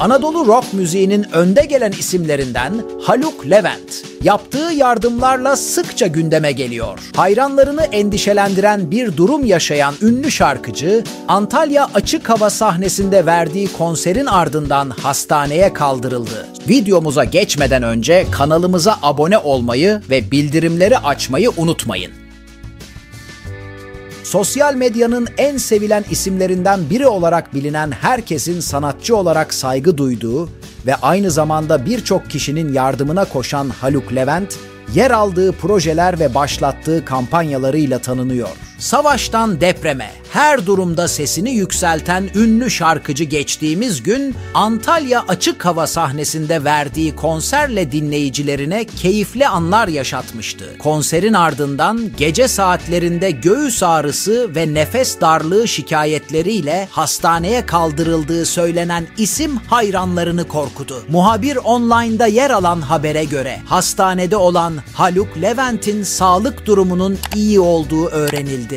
Anadolu rock müziğinin önde gelen isimlerinden Haluk Levent, yaptığı yardımlarla sıkça gündeme geliyor. Hayranlarını endişelendiren bir durum yaşayan ünlü şarkıcı, Antalya Açık Hava sahnesinde verdiği konserin ardından hastaneye kaldırıldı. Videomuza geçmeden önce kanalımıza abone olmayı ve bildirimleri açmayı unutmayın. Sosyal medyanın en sevilen isimlerinden biri olarak bilinen herkesin sanatçı olarak saygı duyduğu ve aynı zamanda birçok kişinin yardımına koşan Haluk Levent, yer aldığı projeler ve başlattığı kampanyalarıyla tanınıyor. Savaştan depreme, her durumda sesini yükselten ünlü şarkıcı geçtiğimiz gün Antalya Açık Hava sahnesinde verdiği konserle dinleyicilerine keyifli anlar yaşatmıştı. Konserin ardından gece saatlerinde göğüs ağrısı ve nefes darlığı şikayetleriyle hastaneye kaldırıldığı söylenen isim hayranlarını korkudu. Muhabir Online'da yer alan habere göre hastanede olan Haluk Levent'in sağlık durumunun iyi olduğu öğrenildi.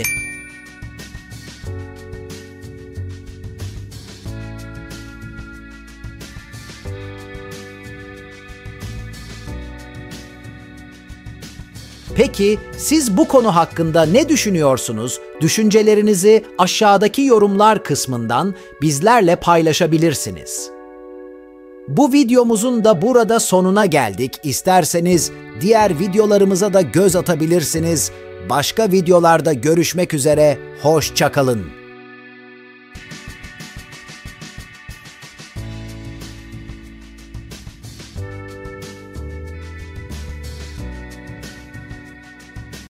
Peki siz bu konu hakkında ne düşünüyorsunuz? Düşüncelerinizi aşağıdaki yorumlar kısmından bizlerle paylaşabilirsiniz. Bu videomuzun da burada sonuna geldik. İsterseniz diğer videolarımıza da göz atabilirsiniz. Başka videolarda görüşmek üzere, hoşça kalın.